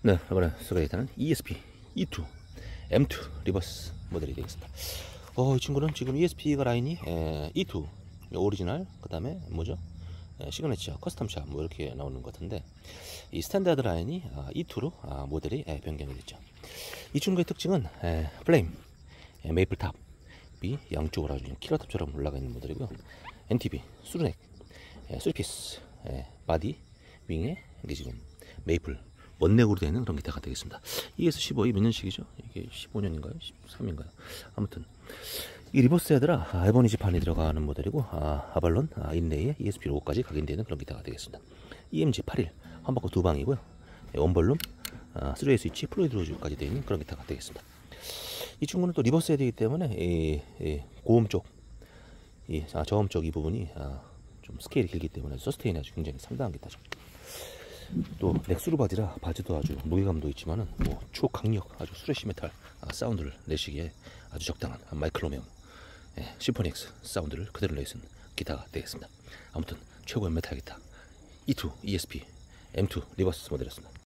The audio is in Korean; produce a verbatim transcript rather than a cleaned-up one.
네, 이번에 소개해드리는 이에스피 이투 엠투 리버스 모델이 되겠습니다. 어, 이 친구는 지금 이에스피가 라인이 에, 이투 오리지널, 그 다음에 뭐죠? 에, 시그니처, 커스텀샵 뭐 이렇게 나오는 것 같은데, 이 스탠다드 라인이 아, 이투로 아, 모델이 에, 변경이 됐죠. 이 친구의 특징은 에, 플레임, 에, 메이플 탑이 양쪽으로 아주 키러탑처럼 올라가 있는 모델이고요. 엔티비, 수루넥, 에, 쓰리피스, 에, 바디, 윙에 이게 지금 메이플 원넥으로 되는 그런 기타가 되겠습니다. 이에스 십오이 몇 년식이죠? 이게 십오 년인가요? 십삼인가요? 아무튼 이 리버스 헤드라 아, 에버니지판이 들어가는 모델이고, 아, 아발론 아, 인레이에 이에스피 로고까지 각인되는 그런 기타가 되겠습니다. 이엠지 팔십일 한바퀴 두 방이고요. 원볼룸 아, 쓰리웨이 스위치 플루이드 로즈까지 되어 있는 그런 기타가 되겠습니다. 이 친구는 또 리버스 헤드이기 때문에 이, 이 고음 쪽, 이 아, 저음 쪽 이 부분이 아, 좀 스케일이 길기 때문에 서스테인이 아주 굉장히 상당한 기타죠. 또 넥스루 바지라 바지도 아주 무게감도 있지만은 뭐 초강력 아주 스레시 메탈 아, 사운드를 내시기에 아주 적당한 마이클로메오 예, 심포니 X 사운드를 그대로 내쓴 기타가 되겠습니다. 아무튼 최고의 메탈 기타 이투 이에스피 엠투 리버스 모델이었습니다.